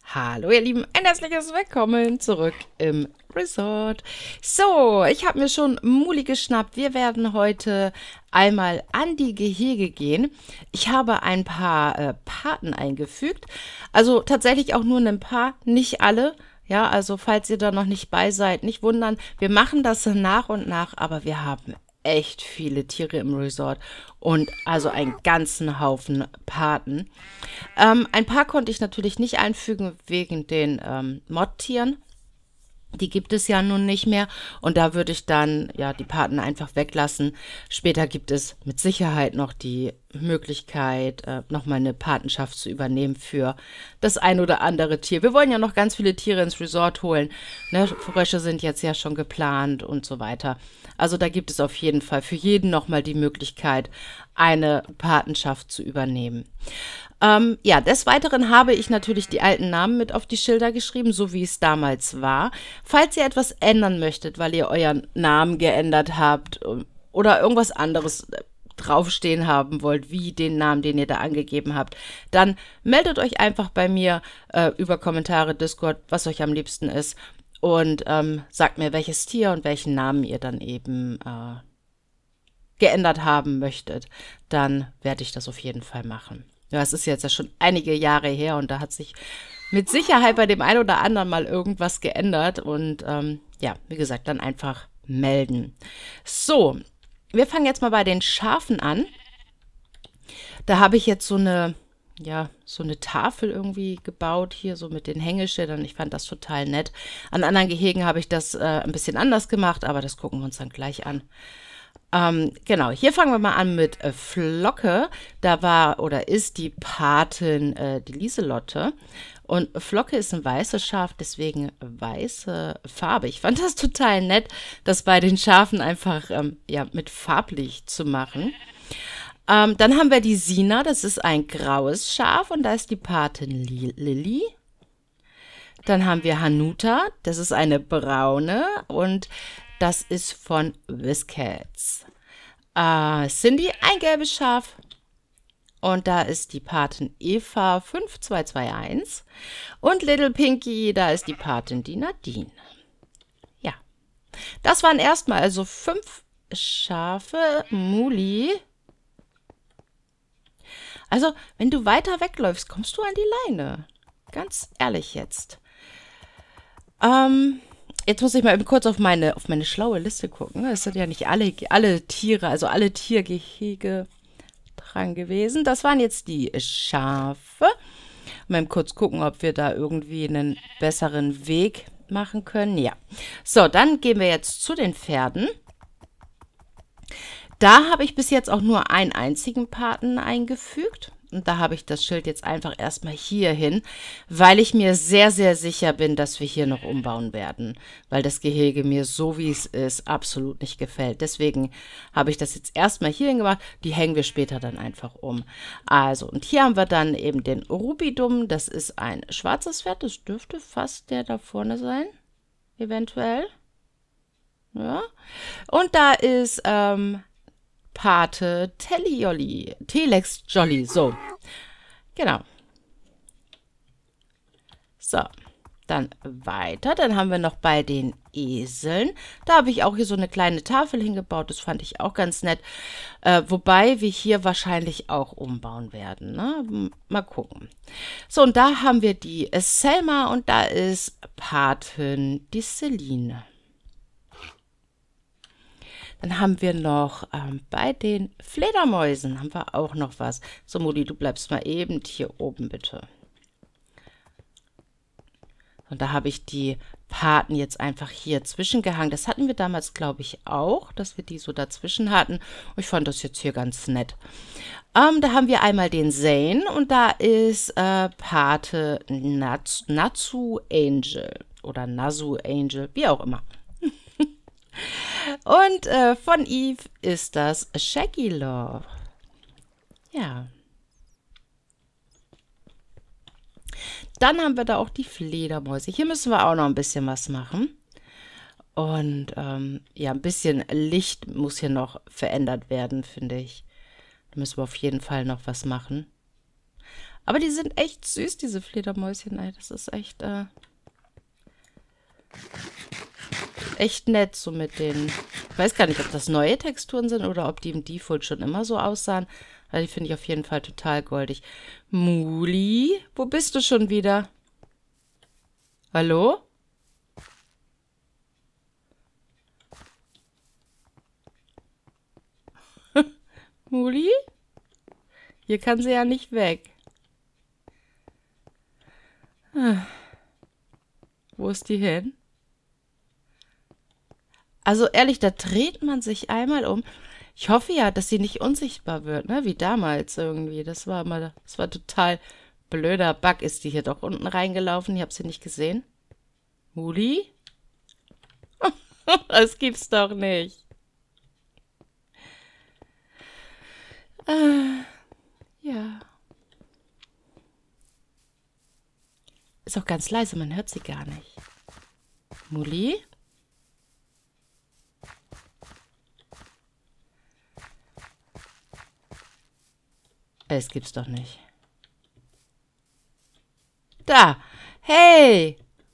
Hallo ihr Lieben, ein herzliches Willkommen zurück im Resort. So, ich habe mir schon Muli geschnappt. Wir werden heute einmal an die Gehege gehen. Ich habe ein paar Paten eingefügt. Also tatsächlich auch nur ein paar, nicht alle. Ja, also falls ihr da noch nicht bei seid, nicht wundern. Wir machen das nach und nach, aber wir haben echt viele Tiere im Resort und also einen ganzen Haufen Paten. Ein paar konnte ich natürlich nicht einfügen wegen den Mod-Tieren. Die gibt es ja nun nicht mehr und da würde ich dann ja die Paten einfach weglassen. Später gibt es mit Sicherheit noch die Möglichkeit, nochmal eine Patenschaft zu übernehmen für das ein oder andere Tier. Wir wollen ja noch ganz viele Tiere ins Resort holen. Ne? Frösche sind jetzt ja schon geplant und so weiter. Also da gibt es auf jeden Fall für jeden nochmal die Möglichkeit, eine Patenschaft zu übernehmen. Ja, des Weiteren habe ich natürlich die alten Namen mit auf die Schilder geschrieben, so wie es damals war. Falls ihr etwas ändern möchtet, weil ihr euren Namen geändert habt oder irgendwas anderes draufstehen haben wollt, wie den Namen, den ihr da angegeben habt, dann meldet euch einfach bei mir über Kommentare, Discord, was euch am liebsten ist und sagt mir, welches Tier und welchen Namen ihr dann eben geändert haben möchtet. Dann werde ich das auf jeden Fall machen. Ja, es ist jetzt ja schon einige Jahre her und da hat sich mit Sicherheit bei dem einen oder anderen mal irgendwas geändert. Und ja, wie gesagt, dann einfach melden. So, wir fangen jetzt mal bei den Schafen an. Da habe ich jetzt ja, so eine Tafel irgendwie gebaut, hier so mit den Hängeschildern. Ich fand das total nett. An anderen Gehegen habe ich das ein bisschen anders gemacht, aber das gucken wir uns dann gleich an. Genau, hier fangen wir mal an mit Flocke. Da war oder ist die Patin die Lieselotte. Und Flocke ist ein weißes Schaf, deswegen weiße Farbe. Ich fand das total nett, das bei den Schafen einfach ja, mit farblich zu machen. Dann haben wir die Sina, das ist ein graues Schaf und da ist die Patin Lilly. Dann haben wir Hanuta, das ist eine braune und das ist von Whiskets. Cindy, ein gelbes Schaf. Und da ist die Patin Eva 5221. Und Little Pinky, da ist die Patin die Nadine. Ja, das waren erstmal also 5 Schafe. Muli. Also, wenn du weiter wegläufst, kommst du an die Leine. Ganz ehrlich jetzt. Jetzt muss ich mal eben kurz auf meine schlaue Liste gucken. Es sind ja nicht alle Tiere, also alle Tiergehege dran gewesen. Das waren jetzt die Schafe. Mal kurz gucken, ob wir da irgendwie einen besseren Weg machen können. Ja. So, dann gehen wir jetzt zu den Pferden. Da habe ich bis jetzt auch nur einen einzigen Paten eingefügt. Und da habe ich das Schild jetzt einfach erstmal hier hin, weil ich mir sehr, sehr sicher bin, dass wir hier noch umbauen werden. Weil das Gehege mir so, wie es ist, absolut nicht gefällt. Deswegen habe ich das jetzt erstmal hier hingemacht. Die hängen wir später dann einfach um. Also, und hier haben wir dann eben den Rubidum. Das ist ein schwarzes Pferd. Das dürfte fast der da vorne sein. Eventuell. Ja. Und da ist, Pate Telex Jolly, so. Genau. So, dann weiter. Dann haben wir noch bei den Eseln. Da habe ich auch hier so eine kleine Tafel hingebaut. Das fand ich auch ganz nett. Wobei wir hier wahrscheinlich auch umbauen werden. Ne? Mal gucken. So, und da haben wir die Selma und da ist Patin die Celine. Dann haben wir noch bei den Fledermäusen haben wir auch noch was. So, Modi, du bleibst mal eben hier oben, bitte. Und da habe ich die Paten jetzt einfach hier zwischengehangen. Das hatten wir damals, glaube ich, auch, dass wir die so dazwischen hatten. Und ich fand das jetzt hier ganz nett. Da haben wir einmal den Zane und da ist Pate Natsu Angel oder Nasu Angel, wie auch immer. Und von Eve ist das Shaggy Love. Ja. Dann haben wir da auch die Fledermäuse. Hier müssen wir auch noch ein bisschen was machen. Und ja, ein bisschen Licht muss hier noch verändert werden, finde ich. Da müssen wir auf jeden Fall noch was machen. Aber die sind echt süß, diese Fledermäuschen. Ey. Das ist echt, echt nett so mit denen. Ich weiß gar nicht, ob das neue Texturen sind oder ob die im Default schon immer so aussahen. Aber die finde ich auf jeden Fall total goldig. Muli, wo bist du schon wieder? Hallo? Muli? Hier kann sie ja nicht weg. Wo ist die hin? Also ehrlich, da dreht man sich einmal um. Ich hoffe ja, dass sie nicht unsichtbar wird, ne? Wie damals irgendwie. Das war total blöder Bug. Ist die hier doch unten reingelaufen? Ich habe sie nicht gesehen. Muli? Das gibt's doch nicht. Ja. Ist auch ganz leise, man hört sie gar nicht. Muli? Es gibt's doch nicht. Da! Hey!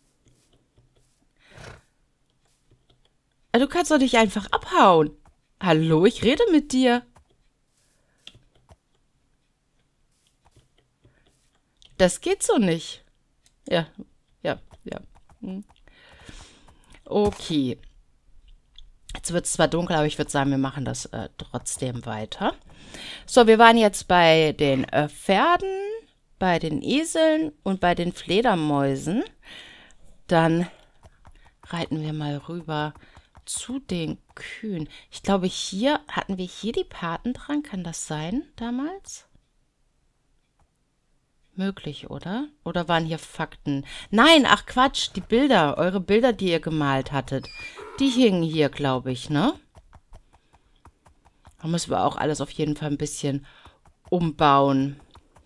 Du kannst doch nicht einfach abhauen. Hallo, ich rede mit dir. Das geht so nicht. Ja, ja, ja. Okay. Jetzt wird es zwar dunkel, aber ich würde sagen, wir machen das trotzdem weiter. So, wir waren jetzt bei den Pferden, bei den Eseln und bei den Fledermäusen. Dann reiten wir mal rüber zu den Kühen. Ich glaube, hatten wir hier die Paten dran. Kann das sein damals? Möglich, oder? Oder waren hier Fakten? Nein, ach Quatsch, die Bilder, eure Bilder, die ihr gemalt hattet, die hingen hier, glaube ich, ne? Da müssen wir auch alles auf jeden Fall ein bisschen umbauen,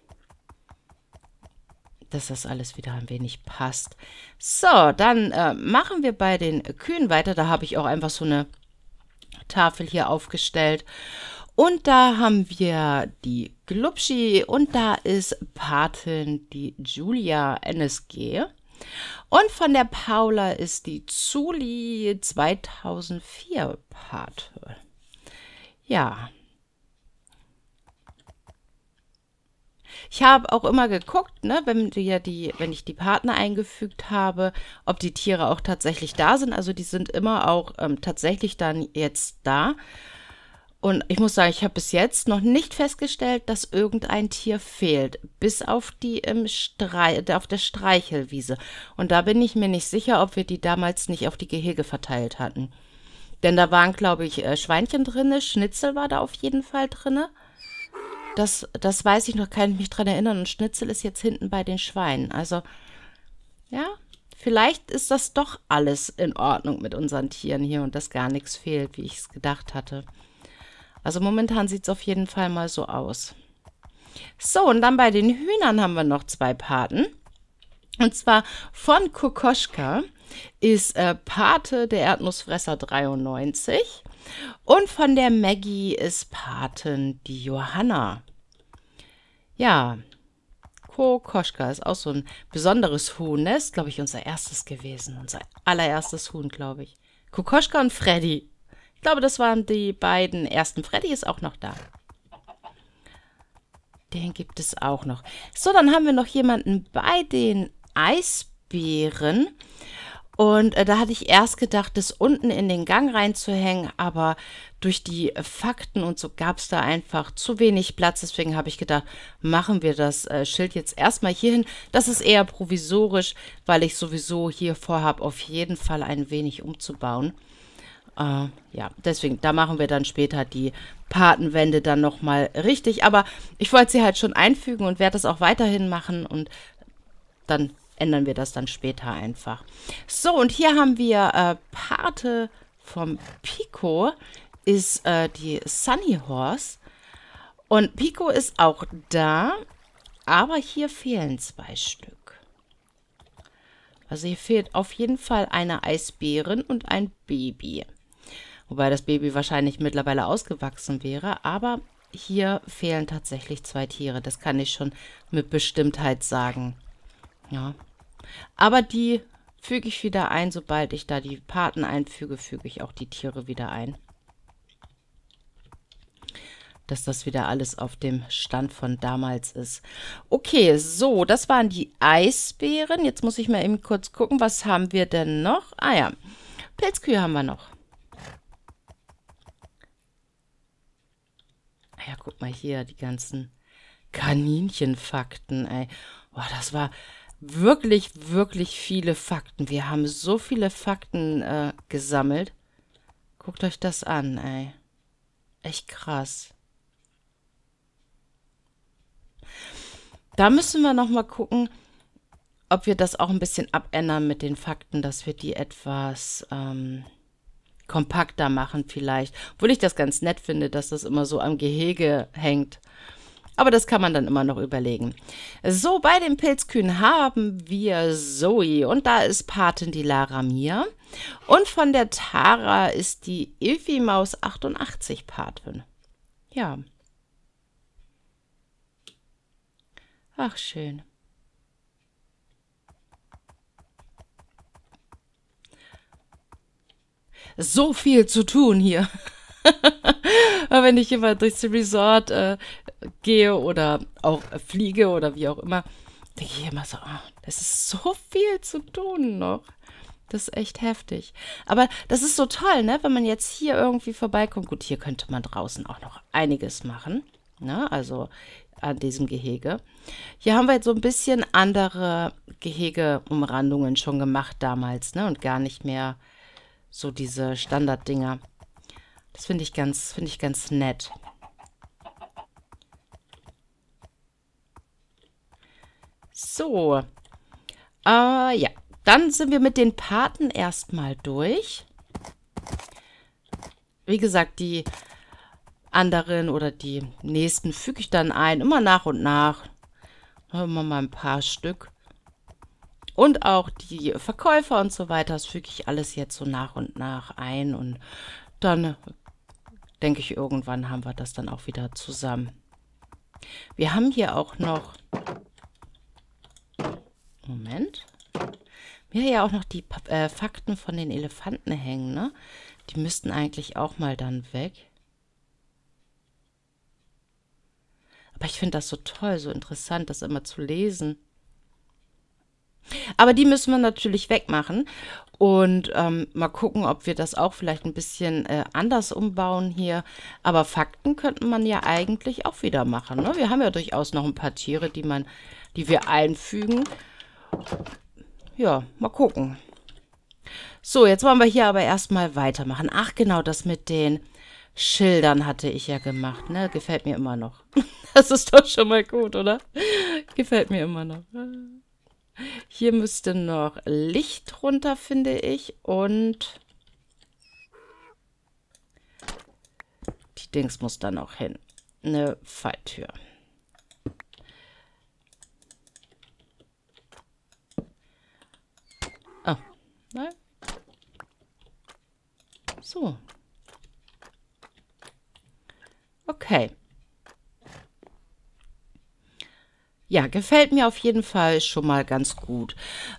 dass das alles wieder ein wenig passt. So, dann machen wir bei den Kühen weiter. Da habe ich auch einfach so eine Tafel hier aufgestellt. Und da haben wir die Glubschi und da ist Patin die Julia NSG. Und von der Paula ist die Zuli 2004 Pate. Ja. Ich habe auch immer geguckt, ne, wenn ich die Partner eingefügt habe, ob die Tiere auch tatsächlich da sind. Also die sind immer auch tatsächlich dann jetzt da. Und ich muss sagen, ich habe bis jetzt noch nicht festgestellt, dass irgendein Tier fehlt, bis auf die auf der Streichelwiese. Und da bin ich mir nicht sicher, ob wir die damals nicht auf die Gehege verteilt hatten. Denn da waren, glaube ich, Schweinchen drinne, Schnitzel war da auf jeden Fall drinne. Das weiß ich noch, kann ich mich dran erinnern. Und Schnitzel ist jetzt hinten bei den Schweinen. Also, ja, vielleicht ist das doch alles in Ordnung mit unseren Tieren hier und dass gar nichts fehlt, wie ich es gedacht hatte. Also momentan sieht es auf jeden Fall mal so aus. So, und dann bei den Hühnern haben wir noch 2 Paten. Und zwar von Kokoschka ist Pate der Erdnussfresser 93. Und von der Maggie ist Patin die Johanna. Ja, Kokoschka ist auch so ein besonderes Huhn. Das ist, glaube ich, unser erstes gewesen. Unser allererstes Huhn, glaube ich. Kokoschka und Freddy. Ich glaube, das waren die beiden ersten. Freddy ist auch noch da. Den gibt es auch noch. So, dann haben wir noch jemanden bei den Eisbären. Und da hatte ich erst gedacht, das unten in den Gang reinzuhängen, aber durch die Fakten und so gab es da einfach zu wenig Platz. Deswegen habe ich gedacht, machen wir das Schild jetzt erstmal hier hin. Das ist eher provisorisch, weil ich sowieso hier vorhabe, auf jeden Fall ein wenig umzubauen. Ja, deswegen, da machen wir dann später die Patenwände dann nochmal richtig. Aber ich wollte sie halt schon einfügen und werde das auch weiterhin machen und dann ändern wir das dann später einfach. So, und hier haben wir Pate vom Pico, ist die Sunny Horse. Und Pico ist auch da, aber hier fehlen 2 Stück. Also hier fehlt auf jeden Fall eine Eisbärin und ein Baby. Wobei das Baby wahrscheinlich mittlerweile ausgewachsen wäre, aber hier fehlen tatsächlich 2 Tiere. Das kann ich schon mit Bestimmtheit sagen. Ja. Aber die füge ich wieder ein. Sobald ich da die Paten einfüge, füge ich auch die Tiere wieder ein. Dass das wieder alles auf dem Stand von damals ist. Okay, so, das waren die Eisbären. Jetzt muss ich mal eben kurz gucken, was haben wir denn noch? Ah ja, Pilzkühe haben wir noch. Ja, guck mal hier, die ganzen Kaninchenfakten, ey. Boah, das war wirklich, wirklich viele Fakten. Wir haben so viele Fakten gesammelt. Guckt euch das an, ey. Echt krass. Da müssen wir noch mal gucken, ob wir das auch ein bisschen abändern mit den Fakten, dass wir die etwas kompakter machen vielleicht. Obwohl ich das ganz nett finde, dass das immer so am Gehege hängt. Aber das kann man dann immer noch überlegen. So, bei den Pilzkühen haben wir Zoe und da ist Patin die Lara Mia. Und von der Tara ist die Ilfi Maus 88 Patin. Ja. Ach, schön. So viel zu tun hier. Aber wenn ich immer durchs Resort gehe oder auch fliege oder wie auch immer, denke ich immer so, oh, das ist so viel zu tun noch. Das ist echt heftig. Aber das ist so toll, ne? Wenn man jetzt hier irgendwie vorbeikommt. Gut, hier könnte man draußen auch noch einiges machen. Ne? Also an diesem Gehege. Hier haben wir jetzt so ein bisschen andere Gehegeumrandungen schon gemacht damals, ne? Und gar nicht mehr so diese Standarddinger. Das finde ich ganz nett. So. Ja. Dann sind wir mit den Paten erstmal durch. Wie gesagt, die anderen oder die nächsten füge ich dann ein. Immer nach und nach. Immer mal ein paar Stück. Und auch die Verkäufer und so weiter. Das füge ich alles jetzt so nach und nach ein. Und dann denke ich, irgendwann haben wir das dann auch wieder zusammen. Wir haben hier auch noch... Moment. Wir haben ja auch noch die Fakten von den Elefanten hängen, ne? Die müssten eigentlich auch mal dann weg. Aber ich finde das so toll, so interessant, das immer zu lesen. Aber die müssen wir natürlich wegmachen. Und mal gucken, ob wir das auch vielleicht ein bisschen anders umbauen hier. Aber Fakten könnte man ja eigentlich auch wieder machen, ne? Wir haben ja durchaus noch ein paar Tiere, die wir einfügen. Ja, mal gucken. So, jetzt wollen wir hier aber erstmal weitermachen. Ach genau, das mit den Schildern hatte ich ja gemacht, ne? Gefällt mir immer noch. Das ist doch schon mal gut, oder? Gefällt mir immer noch. Hier müsste noch Licht runter, finde ich. Und die Dings muss da noch hin. Eine Falltür. Oh, nein. So. Okay. Ja, gefällt mir auf jeden Fall schon mal ganz gut.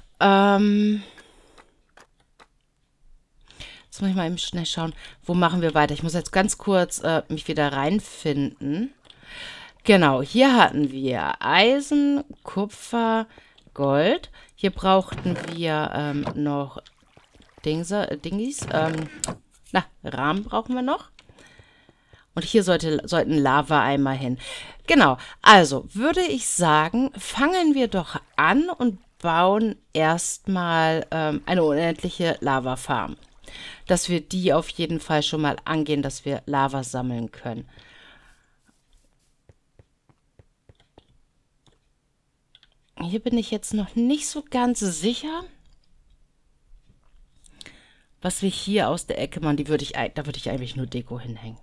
Jetzt muss ich mal eben schnell schauen, wo machen wir weiter. Ich muss jetzt ganz kurz mich wieder reinfinden. Genau, hier hatten wir Eisen, Kupfer, Gold. Hier brauchten wir noch Dingis. Rahmen brauchen wir noch. Und hier sollten Lava-Eimer hin. Genau, also würde ich sagen, fangen wir doch an und bauen erstmal eine unendliche Lava-Farm. Dass wir die auf jeden Fall schon mal angehen, dass wir Lava sammeln können. Hier bin ich jetzt noch nicht so ganz sicher, was wir hier aus der Ecke machen. Da würde ich eigentlich nur Deko hinhängen.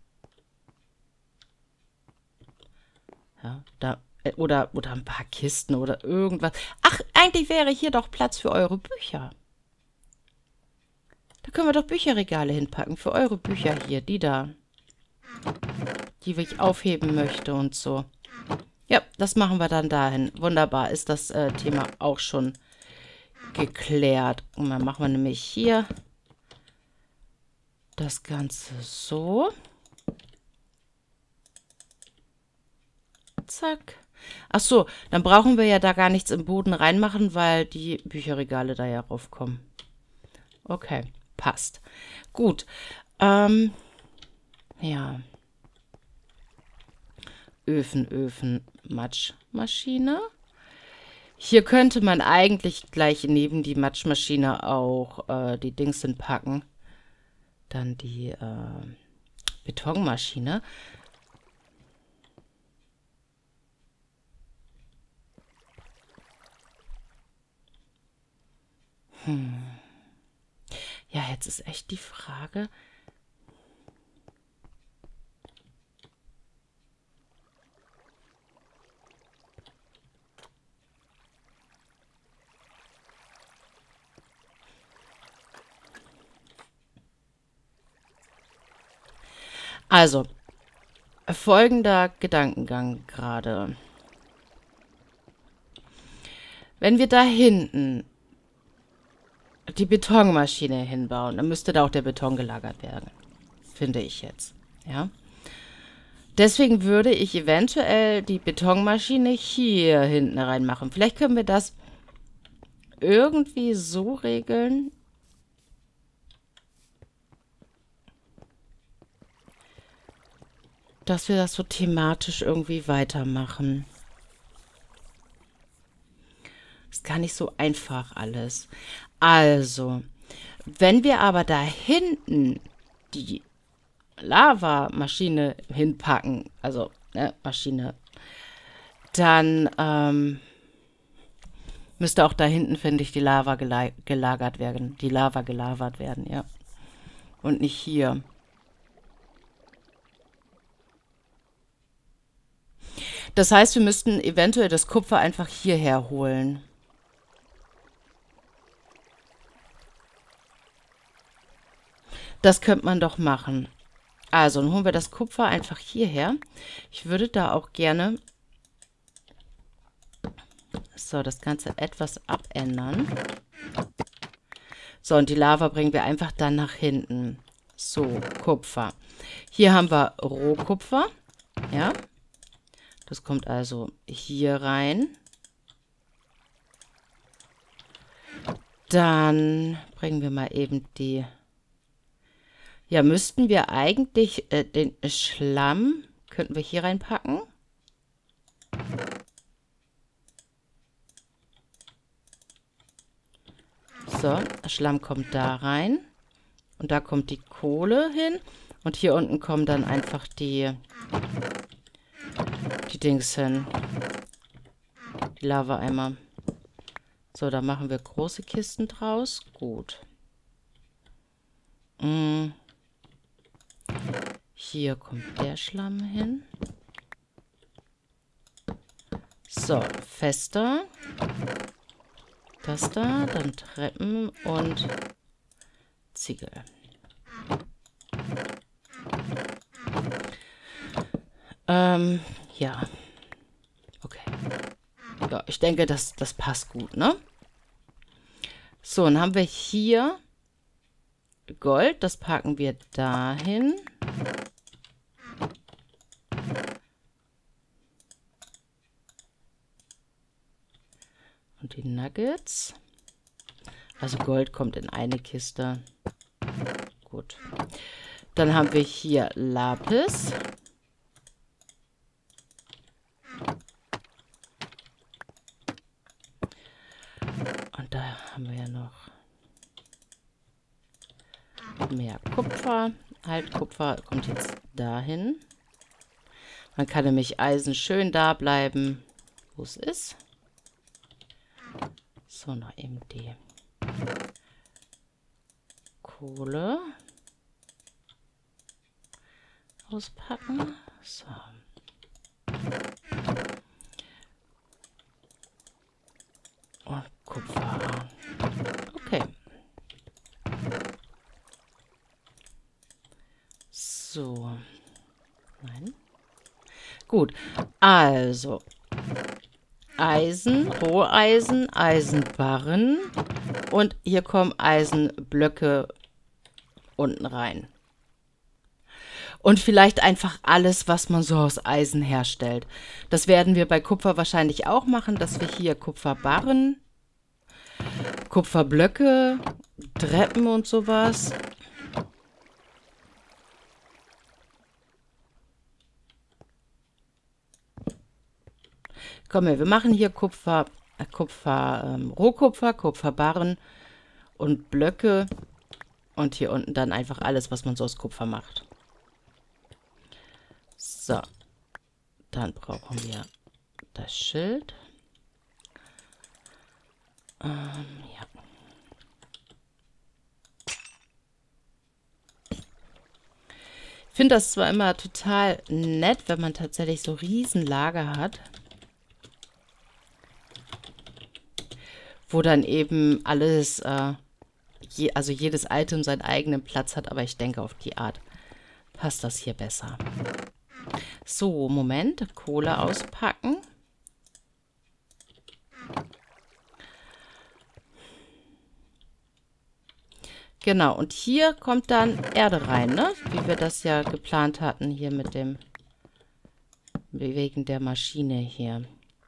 Ja, oder ein paar Kisten oder irgendwas. Ach, eigentlich wäre hier doch Platz für eure Bücher. Da können wir doch Bücherregale hinpacken für eure Bücher hier, die da. die ich aufheben möchte und so. Ja, das machen wir dann dahin. Wunderbar, ist das Thema auch schon geklärt. Und dann machen wir nämlich hier das Ganze so. Zack. Ach so, dann brauchen wir ja da gar nichts im Boden reinmachen, weil die Bücherregale da ja raufkommen. Okay, passt. Gut. Ja. Öfen, Matschmaschine. Hier könnte man eigentlich gleich neben die Matschmaschine auch die Dings hinpacken. Dann die Betonmaschine. Ja, jetzt ist echt die Frage. Also, folgender Gedankengang gerade. Wenn wir da hinten die Betonmaschine hinbauen, dann müsste da auch der Beton gelagert werden. Finde ich jetzt. Ja. Deswegen würde ich eventuell die Betonmaschine hier hinten reinmachen. Vielleicht können wir das irgendwie so regeln, dass wir das so thematisch irgendwie weitermachen. Ist gar nicht so einfach alles. Also, wenn wir aber da hinten die Lavamaschine hinpacken, also Maschine, dann müsste auch da hinten, finde ich, die Lava gelagert werden. Die Lava gelagert werden, ja. Und nicht hier. Das heißt, wir müssten eventuell das Kupfer einfach hierher holen. Das könnte man doch machen. Also, dann holen wir das Kupfer einfach hierher. Ich würde da auch gerne so das Ganze etwas abändern. So, und die Lava bringen wir einfach dann nach hinten. So, Kupfer. Hier haben wir Rohkupfer. Ja. Das kommt also hier rein. Dann bringen wir mal eben die... Ja, müssten wir eigentlich den Schlamm, könnten wir hier reinpacken. So, der Schlamm kommt da rein. Und da kommt die Kohle hin. Und hier unten kommen dann einfach die Dings hin. Die Lava-Eimer. So, da machen wir große Kisten draus. Gut. Hier kommt der Schlamm hin. So, fester. Das da, dann Treppen und Ziegel. Ja. Okay. Ja, ich denke, das passt gut, ne? So, dann haben wir hier Gold. Das packen wir dahin. Und die Nuggets. Also Gold kommt in eine Kiste. Gut. Dann haben wir hier Lapis. Und da haben wir ja noch mehr Kupfer. Halt, Kupfer kommt jetzt dahin. Man kann nämlich Eisen schön da bleiben, wo es ist. So, noch eben die Kohle auspacken. So. Und Kupfer. Okay. So. Nein. Gut, also Eisen, Roheisen, Eisenbarren und hier kommen Eisenblöcke unten rein. Und vielleicht einfach alles, was man so aus Eisen herstellt. Das werden wir bei Kupfer wahrscheinlich auch machen, dass wir hier Kupferbarren, Kupferblöcke, Treppen und sowas. Komm her, wir machen hier Rohkupfer, Kupferbarren und Blöcke. Und hier unten dann einfach alles, was man so aus Kupfer macht. So. Dann brauchen wir das Schild. Ja. Ich finde das zwar immer total nett, wenn man tatsächlich so Riesenlager hat, wo dann eben alles, also jedes Item seinen eigenen Platz hat, aber ich denke, auf die Art passt das hier besser. So, Moment, Kohle auspacken. Genau, und hier kommt dann Erde rein, ne? Wie wir das ja geplant hatten, hier mit dem, wegen der Maschine hier.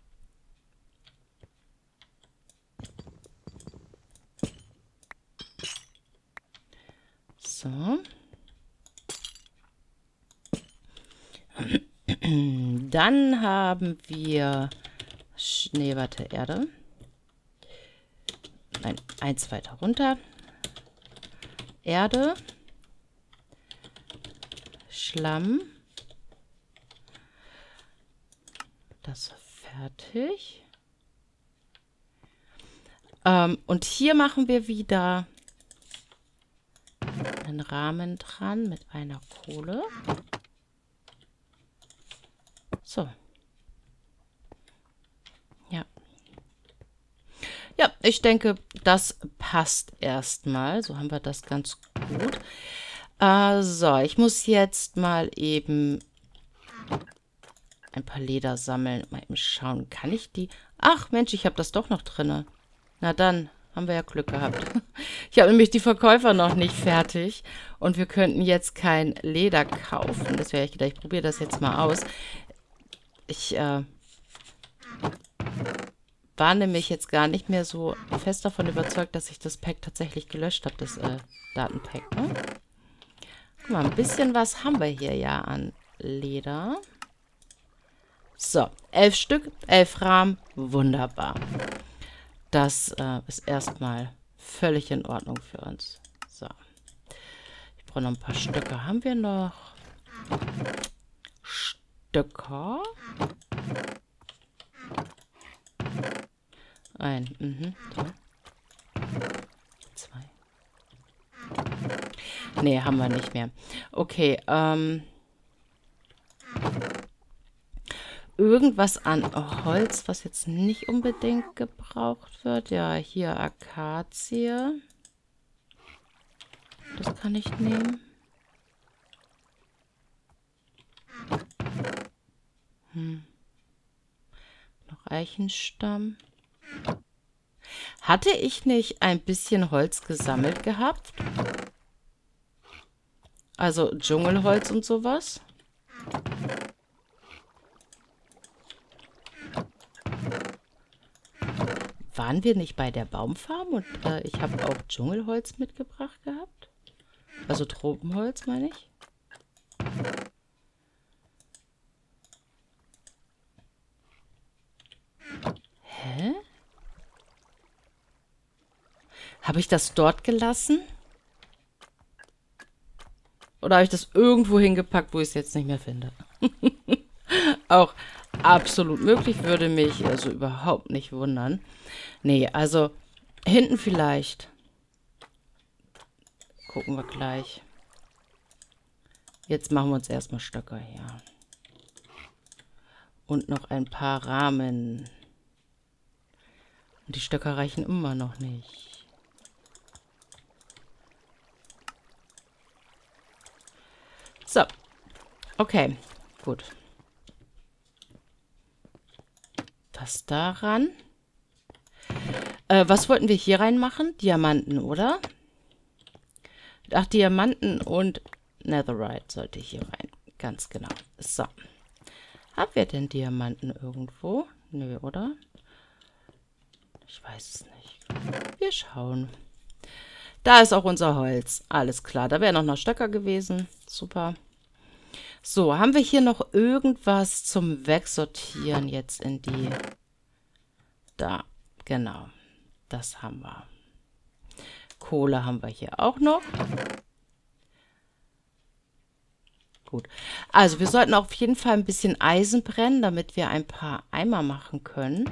So. Dann haben wir warte, Erde. Nein, eins weiter runter. Erde. Schlamm. Das fertig. Und hier machen wir wieder einen Rahmen dran mit einer Kohle. So. Ja. Ja, ich denke, das passt erstmal. So haben wir das ganz gut. So, ich muss jetzt mal eben ein paar Leder sammeln. Mal eben schauen, kann ich die... Ach, Mensch, ich habe das doch noch drin. Na dann, haben wir ja Glück gehabt. Ich habe nämlich die Verkäufer noch nicht fertig. Und wir könnten jetzt kein Leder kaufen. Das wäre ich gedacht, ich probiere das jetzt mal aus. Ich war nämlich jetzt gar nicht mehr so fest davon überzeugt, dass ich das Pack tatsächlich gelöscht habe, das Datenpack. Ne? Guck mal, ein bisschen was haben wir hier ja an Leder. So, 11 Stück, 11 Rahmen, wunderbar. Das ist erstmal völlig in Ordnung für uns. So, ich brauche noch ein paar Stöcke. Haben wir noch Stöcker? So. 2. Nee, haben wir nicht mehr. Okay, irgendwas an Holz, was jetzt nicht unbedingt gebraucht wird. Ja, hier Akazie. Das kann ich nehmen. Noch Eichenstamm. Hatte ich nicht ein bisschen Holz gesammelt gehabt? Also Dschungelholz und sowas? Waren wir nicht bei der Baumfarm und ich habe auch Dschungelholz mitgebracht gehabt? Also Tropenholz, meine ich. Hä? Habe ich das dort gelassen? Oder habe ich das irgendwo hingepackt, wo ich es jetzt nicht mehr finde? Auch absolut möglich, würde mich also überhaupt nicht wundern. Nee, also hinten vielleicht. Gucken wir gleich. Jetzt machen wir uns erstmal Stöcker her. Und noch ein paar Rahmen. Und die Stöcker reichen immer noch nicht. So. Okay, gut. was daran. Was wollten wir hier reinmachen? Diamanten, oder? Ach, Diamanten und Netherite sollte hier rein. Ganz genau. So. Haben wir denn Diamanten irgendwo? Nö, oder? Ich weiß es nicht. Wir schauen. Da ist auch unser Holz. Alles klar. Da wäre noch Stöcker gewesen. Super. So, haben wir hier noch irgendwas zum Wegsortieren jetzt in die... Da, genau. Das haben wir. Kohle haben wir hier auch noch. Gut. Also, wir sollten auf jeden Fall ein bisschen Eisen brennen, damit wir ein paar Eimer machen können.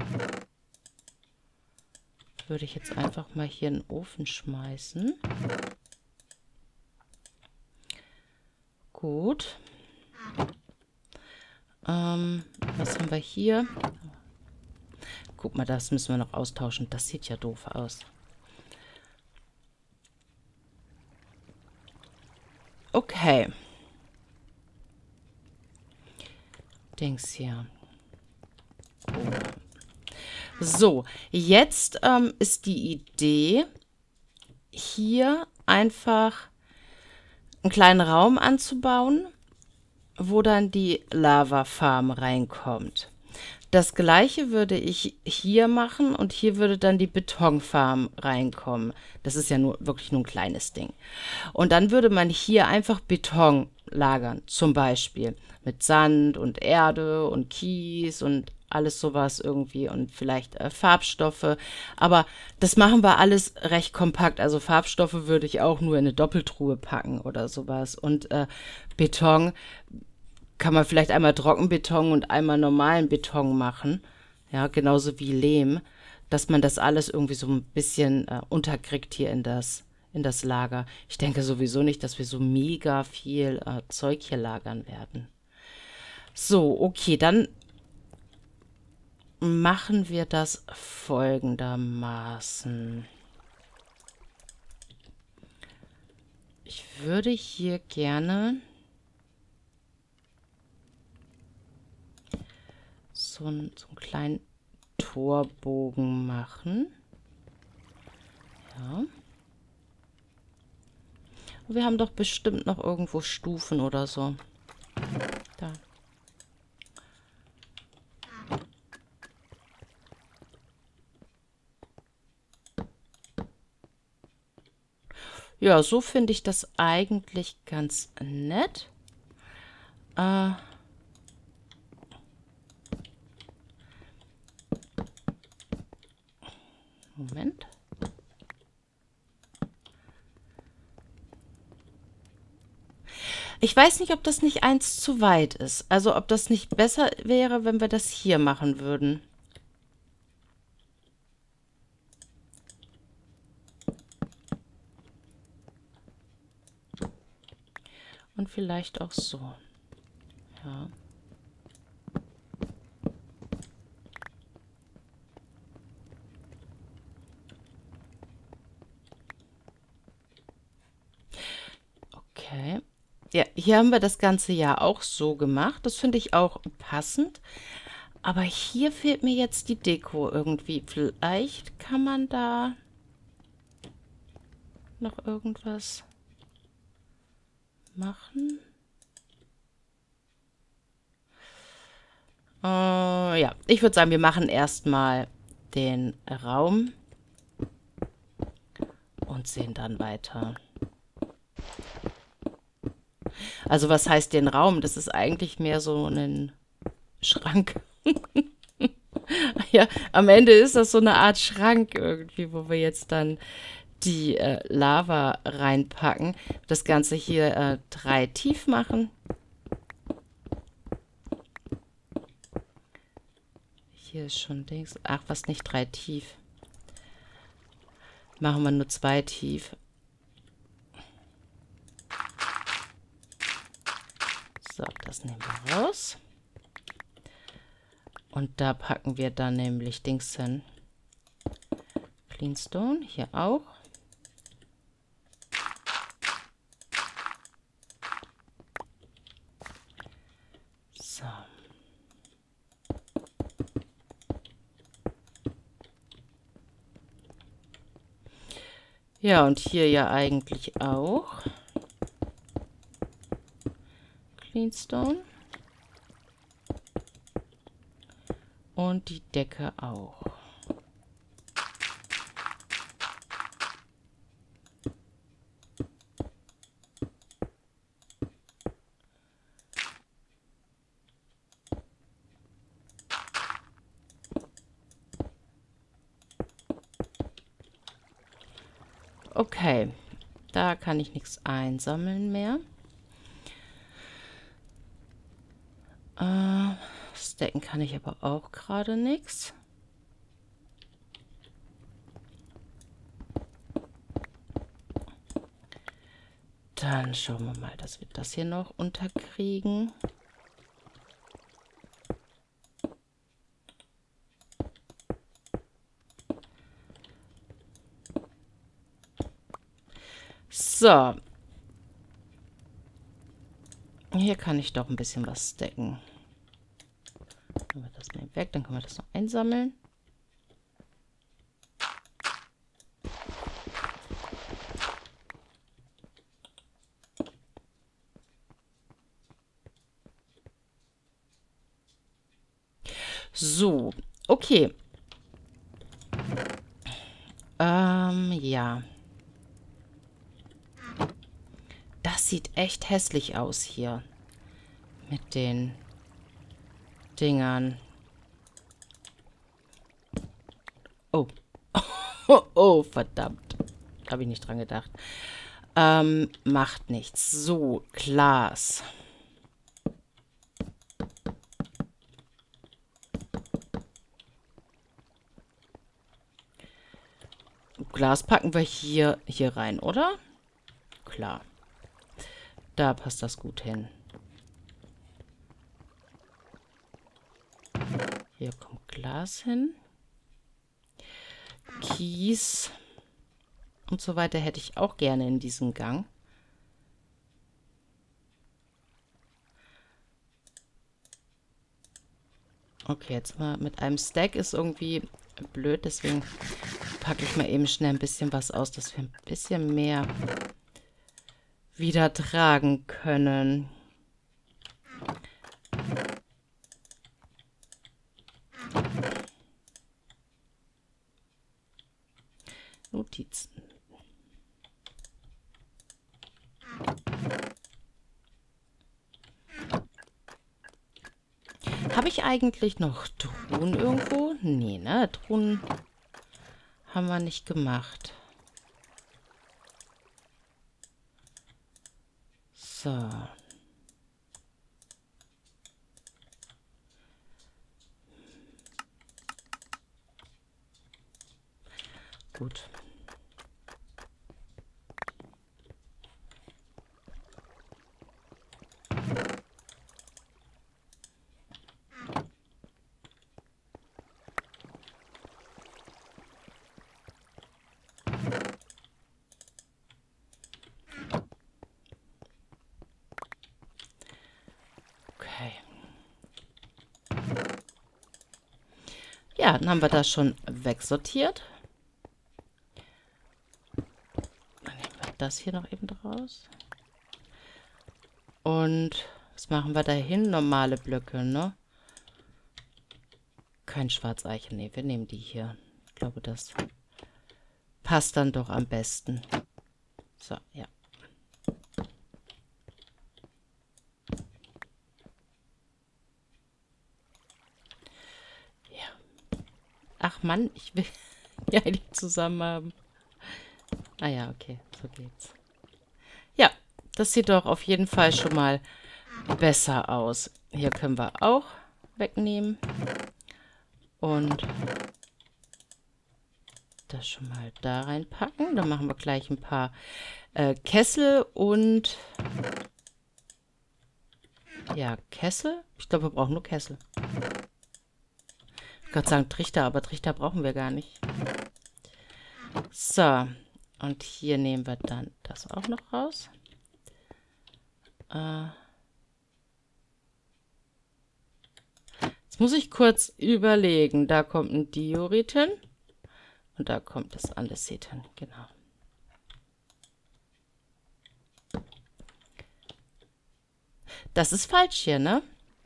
Würde ich jetzt einfach mal hier in den Ofen schmeißen. Gut. Was haben wir hier? Guck mal, das müssen wir noch austauschen. Das sieht ja doof aus. Okay. Dings hier. So, jetzt ist die Idee, hier einfach einen kleinen Raum anzubauen, wo dann die Lava-Farm reinkommt. Das gleiche würde ich hier machen und hier würde dann die Betonfarm reinkommen. Das ist ja wirklich nur ein kleines Ding. Und dann würde man hier einfach Beton lagern, zum Beispiel mit Sand und Erde und Kies und alles sowas irgendwie und vielleicht Farbstoffe. Aber das machen wir alles recht kompakt. Also Farbstoffe würde ich auch nur in eine Doppeltruhe packen oder sowas. Und Beton kann man vielleicht einmal Trockenbeton und einmal normalen Beton machen. Ja, genauso wie Lehm, dass man das alles irgendwie so ein bisschen unterkriegt hier in das Lager. Ich denke sowieso nicht, dass wir so mega viel Zeug hier lagern werden. So, okay, dann machen wir das folgendermaßen. Ich würde hier gerne so einen kleinen Torbogen machen. Ja. Wir haben doch bestimmt noch irgendwo Stufen oder so. Da. Ja, so finde ich das eigentlich ganz nett. Moment. Ich weiß nicht, ob das nicht eins zu weit ist. Also ob das nicht besser wäre, wenn wir das hier machen würden. Und vielleicht auch so. Ja. Okay. Ja, hier haben wir das ganze ja auch so gemacht. Das finde ich auch passend. Aber hier fehlt mir jetzt die Deko irgendwie. Vielleicht kann man da noch irgendwas machen. Ja, ich würde sagen, wir machen erstmal den Raum und sehen dann weiter. Also was heißt den Raum? Das ist eigentlich mehr so ein Schrank. Ja, am Ende ist das so eine Art Schrank irgendwie, wo wir jetzt dann die Lava reinpacken. Das Ganze hier 3 tief machen. Hier ist schon Dings. Ach, was nicht 3 tief. Machen wir nur 2 tief. So, das nehmen wir raus. Und da packen wir dann nämlich Dings hin. Cleanstone, hier auch. So. Ja, und hier ja eigentlich auch. Cleanstone. Und die Decke auch. Okay, da kann ich nichts einsammeln mehr. Stacken kann ich aber auch gerade nichts. Dann schauen wir mal, dass wir das hier noch unterkriegen. So. Hier kann ich doch ein bisschen was stacken. Nehmen wir das mal weg, dann können wir das noch einsammeln. So, okay. Ja. Das sieht echt hässlich aus hier. Mit den Dingern. Oh. Oh, verdammt. Habe ich nicht dran gedacht. Macht nichts. So, Glas. Glas packen wir hier rein, oder? Klar. Da passt das gut hin. Hier kommt Glas hin. Kies und so weiter hätte ich auch gerne in diesem Gang. Okay, jetzt mal mit einem Stack ist irgendwie blöd, deswegen packe ich mal eben schnell ein bisschen was aus, dass wir ein bisschen mehr wieder tragen können. Notizen. Habe ich eigentlich noch Truhen irgendwo? Nee, ne? Truhen haben wir nicht gemacht. So. Gut. Okay. Ja, dann haben wir das schon wegsortiert. Dann nehmen wir das hier noch eben draus. Und was machen wir da hin? Normale Blöcke, ne? Kein Schwarzeichen. Ne, wir nehmen die hier. Ich glaube, das passt dann doch am besten. So, ja. Ach Mann, ich will die eigentlich zusammen haben. Ah ja, okay, so geht's. Ja, das sieht doch auf jeden Fall schon mal besser aus. Hier können wir auch wegnehmen. Und das schon mal da reinpacken. Dann machen wir gleich ein paar Kessel und... Ja, Kessel? Ich glaube, wir brauchen nur Kessel. Ich wollte sagen Trichter, aber Trichter brauchen wir gar nicht. So, und hier nehmen wir dann das auch noch raus. Jetzt muss ich kurz überlegen. Da kommt ein Diorit hin und da kommt das Andesit hin. Genau. Das ist falsch hier, ne?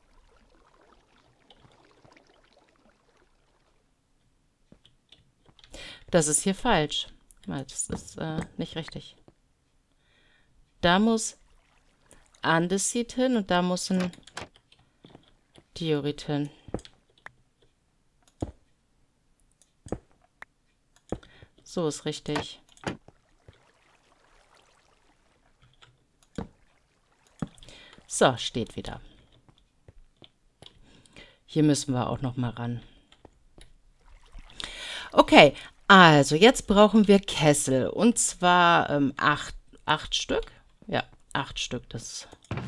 Das ist hier falsch. Das ist nicht richtig. Da muss Andesit hin und da muss ein Diorit hin. So ist richtig. So, steht wieder. Hier müssen wir auch noch mal ran. Okay, also jetzt brauchen wir Kessel. Und zwar 8 Stück. Ja, 8 Stück. Das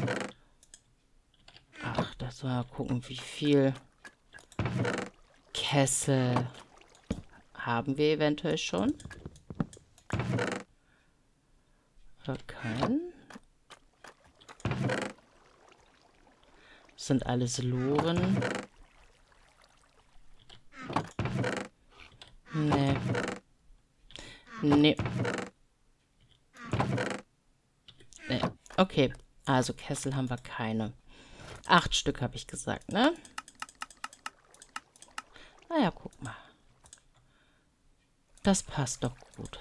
mal gucken, wie viel Kessel haben wir eventuell schon. Okay. Das sind alles Loren. Nee. Nee. Nee. Okay, also Kessel haben wir keine. 8 Stück habe ich gesagt, ne? Naja, guck mal. Das passt doch gut.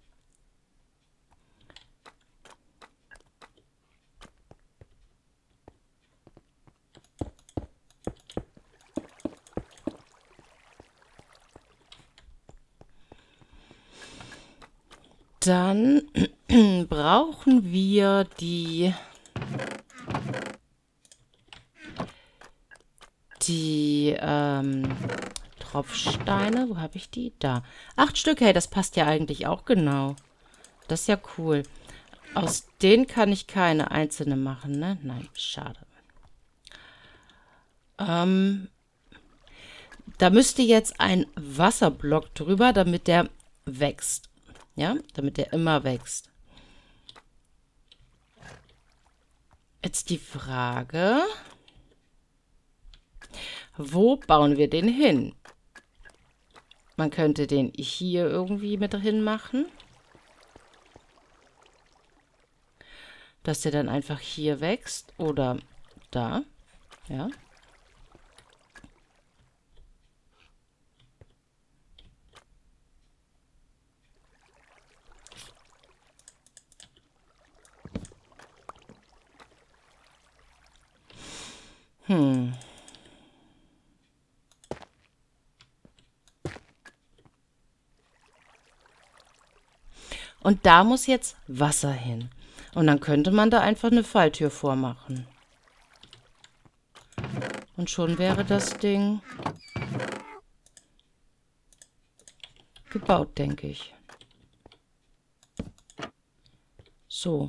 Dann brauchen wir die Tropfsteine. Wo habe ich die? Da. 8 Stück, hey, das passt ja eigentlich auch genau. Das ist ja cool. Aus denen kann ich keine einzelne machen, ne? Nein, schade. Da müsste jetzt ein Wasserblock drüber, damit der wächst. Ja, damit der immer wächst. Jetzt die Frage, wo bauen wir den hin? Man könnte den hier irgendwie mit drin machen. Dass der dann einfach hier wächst. Oder da. Ja. Und da muss jetzt Wasser hin. Und dann könnte man da einfach eine Falltür vormachen. Und schon wäre das Ding gebaut, denke ich. So.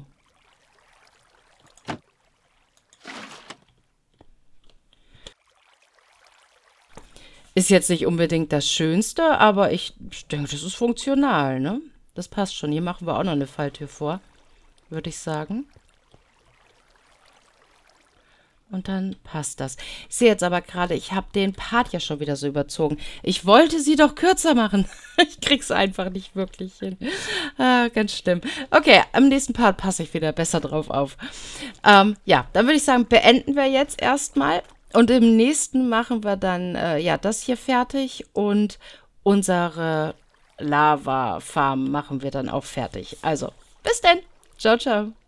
Ist jetzt nicht unbedingt das Schönste, aber ich denke, das ist funktional, ne? Das passt schon. Hier machen wir auch noch eine Falltür vor, würde ich sagen. Und dann passt das. Ich sehe jetzt aber gerade, ich habe den Part ja schon wieder so überzogen. Ich wollte sie doch kürzer machen. Ich krieg's einfach nicht wirklich hin. Ganz schlimm. Okay, im nächsten Part passe ich wieder besser drauf auf. Ja, dann würde ich sagen, beenden wir jetzt erstmal. Und im nächsten machen wir dann, ja, das hier fertig. Und unsere Lava-Farm machen wir dann auch fertig. Also, bis denn. Ciao, ciao.